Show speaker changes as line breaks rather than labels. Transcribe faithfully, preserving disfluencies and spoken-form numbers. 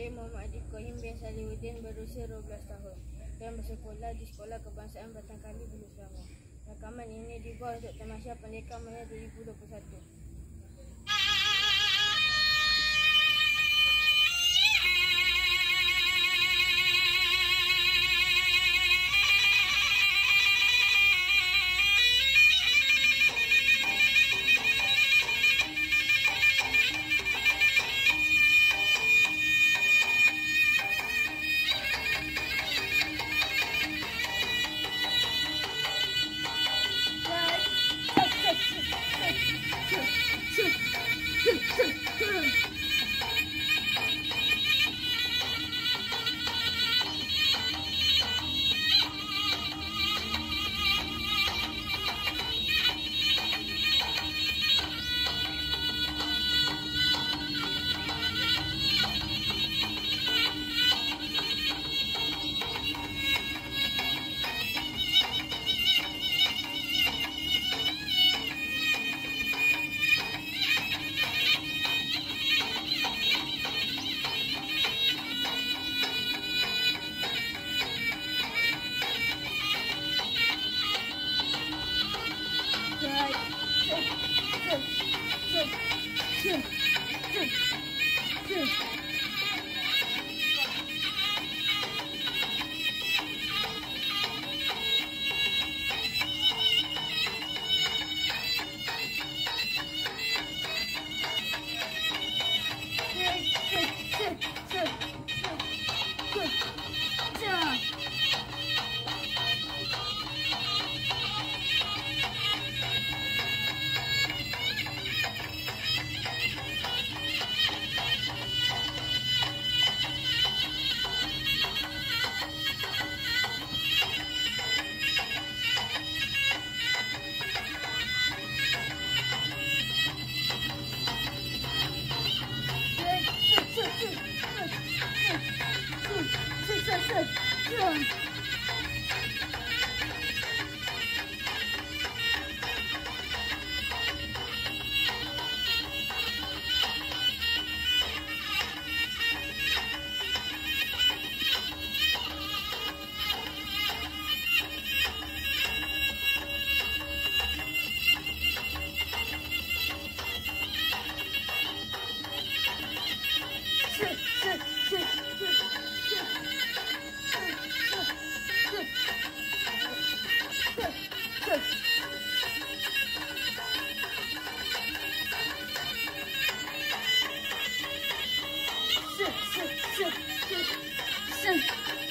Saya Muhammad Adib Kohim bin Salihuddin berusia dua belas tahun dan bersekolah di Sekolah Kebangsaan Batangkali Bulu Selangor. Rakaman ini dibuat untuk Tamasya Pendekar Maya dua ribu dua puluh satu.
是是是是是。